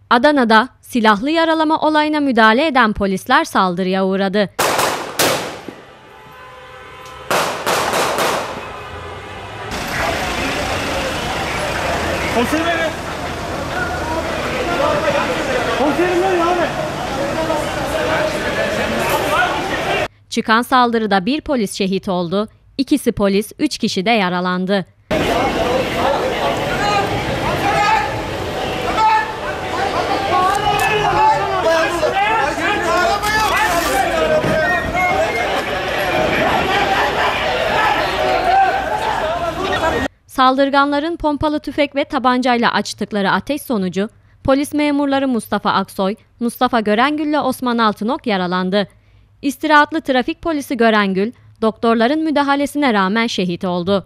Adana'da silahlı yaralama olayına müdahale eden polisler saldırıya uğradı. Çıkan saldırıda bir polis şehit oldu, 2'si polis, 3 kişi de yaralandı. Saldırganların pompalı tüfek ve tabancayla açtıkları ateş sonucu polis memurları Mustafa Aksoy, Mustafa Görengül ile Osman Altınok yaralandı. İstirahatlı trafik polisi Görengül, doktorların müdahalesine rağmen şehit oldu.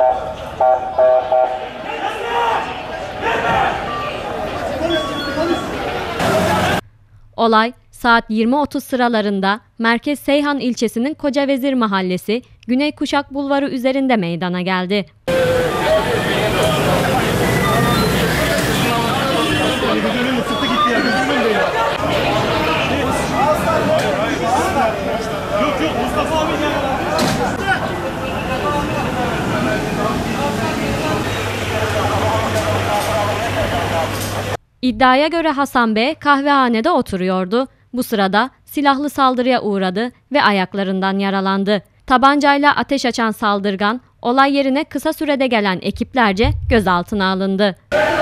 Olay saat 20.30 sıralarında Merkez Seyhan ilçesinin Kocavezir Mahallesi, Güney Kuşak Bulvarı üzerinde meydana geldi. İddiaya göre Hasan B. kahvehanede oturuyordu. Bu sırada silahlı saldırıya uğradı ve ayaklarından yaralandı. Tabancayla ateş açan saldırgan, olay yerine kısa sürede gelen ekiplerce gözaltına alındı.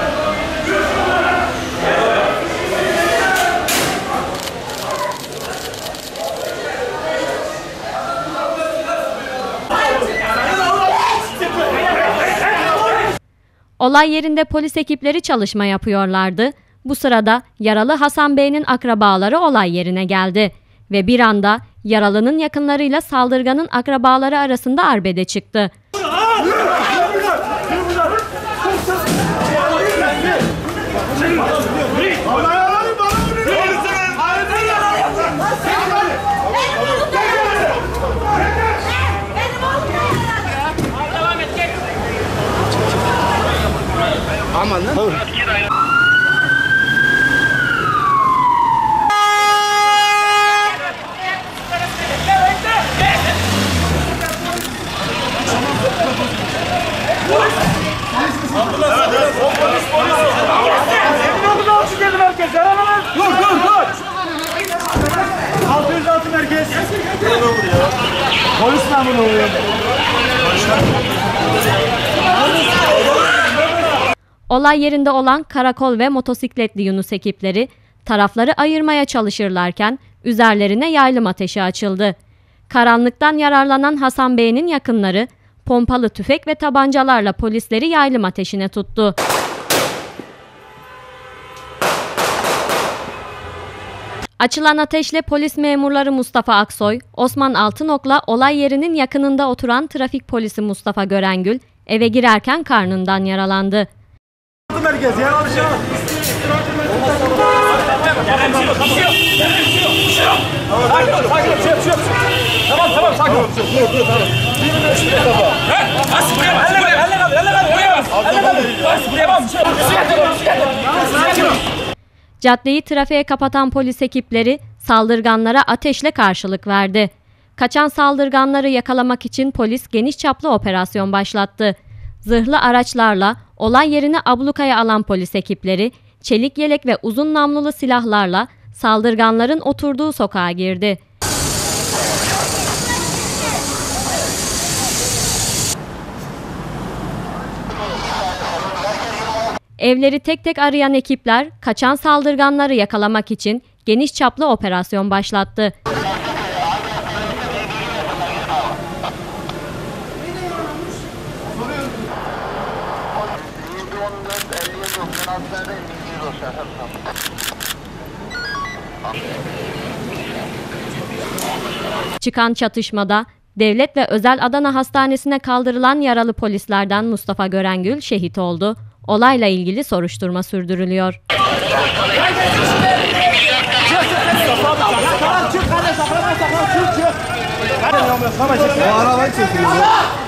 Olay yerinde polis ekipleri çalışma yapıyorlardı. Bu sırada yaralı Hasan Bey'in akrabaları olay yerine geldi ve bir anda yaralının yakınlarıyla saldırganın akrabaları arasında arbede çıktı. Aman lan. Dur. 606 merkez. Polis memuru oluyor. Olay yerinde olan karakol ve motosikletli Yunus ekipleri tarafları ayırmaya çalışırlarken üzerlerine yaylım ateşi açıldı. Karanlıktan yararlanan Hasan Bey'in yakınları pompalı tüfek ve tabancalarla polisleri yaylım ateşine tuttu. Açılan ateşle polis memurları Mustafa Aksoy, Osman Altınok'la olay yerinin yakınında oturan trafik polisi Mustafa Görengül eve girerken karnından yaralandı. Merkez ya alışıyor. Tamam sakin ol. Caddeyi trafiğe kapatan polis ekipleri saldırganlara ateşle karşılık verdi. Kaçan saldırganları yakalamak için polis geniş çaplı operasyon başlattı. Zırhlı araçlarla olay yerine ablukaya alan polis ekipleri çelik yelek ve uzun namlulu silahlarla saldırganların oturduğu sokağa girdi. Evleri tek tek arayan ekipler kaçan saldırganları yakalamak için geniş çaplı operasyon başlattı. Çıkan çatışmada devlet ve özel Adana Hastanesi'ne kaldırılan yaralı polislerden Mustafa Görengül şehit oldu. Olayla ilgili soruşturma sürdürülüyor. O arabayı çekiyor.